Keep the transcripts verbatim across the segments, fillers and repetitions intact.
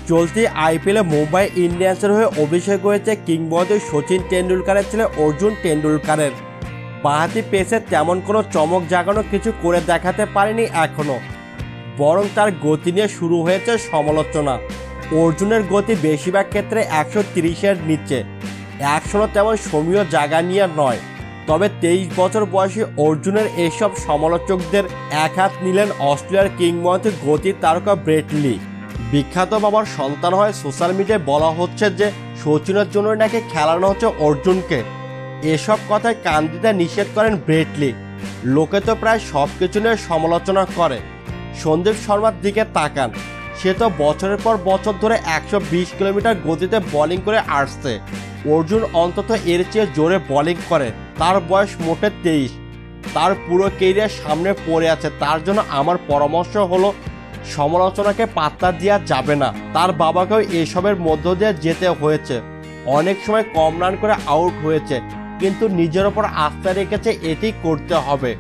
চলতি আইপিএলে মুম্বাই ইন্ডিয়ান্সের হয়ে অভিষেক হয়েছে কিংবদন্তি সচিন টেন্ডুলকারের ছেলে অর্জুন টেন্ডুলকারের। বাঁহাতি পেসে তেমন কোনো চমক জাগানো কিছু করে দেখাতে পারেনি এখনও, বরং তার গতি নিয়ে শুরু হয়েছে সমালোচনা। অর্জুনের গতি বেশিরভাগ ক্ষেত্রে একশো তিরিশের নিচে, একশোও তেমন সমীয় জায়গা নিয়ে নয়। তবে তেইশ বছর বয়সী অর্জুনের এইসব সমালোচকদের এক হাত নিলেন অস্ট্রেলিয়ার কিংবদন্তি গতির তারকা ব্রেট লি। বিখ্যাত বাবার সন্তান হয় সোশ্যাল মিডিয়ায় বলা হচ্ছে যে সচিনের জন্য নাকি খেলানো হচ্ছে অর্জুনকে। এসব কথায় কান দিতে নিষেধ করেন ব্রেট লি। লোকে তো প্রায় সব কিছু নিয়ে সমালোচনা করে। সন্দীপ শর্মার দিকে তাকান, সে তো বছরের পর বছর ধরে একশো বিশ কিলোমিটার গতিতে বোলিং করে আসছে। অর্জুন অন্তত এর চেয়ে জোরে বোলিং করে। তার বয়স মোটে তেইশ, তার পুরো কেরিয়ার সামনে পড়ে আছে। তার জন্য আমার পরামর্শ হলো সমালোচনাকে পাত্তা দেওয়া যাবে না। তার বাবাকেও এসবের মধ্য দিয়ে যেতে হয়েছে, অনেক সময় কম রান করে আউট হয়েছে, কিন্তু নিজের ওপর আস্থা রেখেছে, এটি করতে হবে।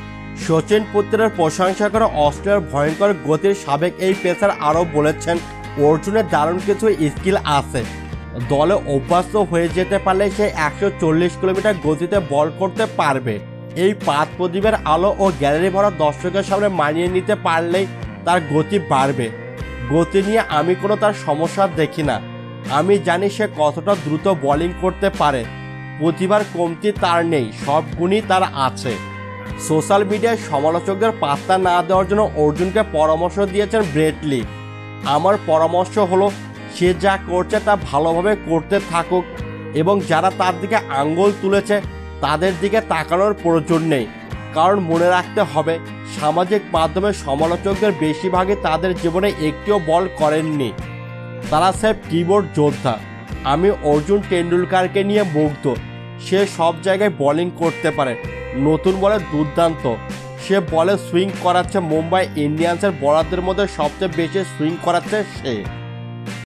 সচিন পুত্রের প্রশংসা করে অস্ট্রেলিয়ার ভয়ঙ্কর গতির সাবেক এই পেসার আরও বলেছেন অর্জুনের দারুণ কিছু স্কিল আছে। দলে অভ্যস্ত হয়ে যেতে পারলে সে একশো চল্লিশ কিলোমিটার গতিতে বল করতে পারবে। এই পাঁচ প্রদীপের আলো ও গ্যালারি ভরা দর্শকের সামনে মানিয়ে নিতে পারলেই তার গতি বাড়বে। গতি নিয়ে আমি কোনো তার সমস্যা দেখি না। আমি জানি সে কতটা দ্রুত বোলিং করতে পারে। প্রতিভার কমতি তার নেই, সব গুণই তার আছে। সোশ্যাল মিডিয়ায় সমালোচকদের পাত্তা না দেওয়ার জন্য অর্জুনকে পরামর্শ দিয়েছেন ব্রেট লি। আমার পরামর্শ হলো সে যা করছে তা ভালোভাবে করতে থাকুক, এবং যারা তার দিকে আঙ্গুল তুলেছে তাদের দিকে তাকানোর প্রয়োজন নেই। কারণ মনে রাখতে হবে, সামাজিক মাধ্যমে সমালোচকদের বেশিরভাগই তাদের জীবনে একটিও বল করেননি, তারা স্রেফ কিবোর্ড যোদ্ধা। আমি অর্জুন টেন্ডুলকারকে নিয়ে মুগ্ধ। সে সব জায়গায় বোলিং করতে পারে, নতুন বলে দুর্দান্ত। সে বলে সুইং করাচ্ছে, মুম্বাই ইন্ডিয়ান্সের বোলারদের মধ্যে সবচেয়ে বেশি সুইং করাচ্ছে সে।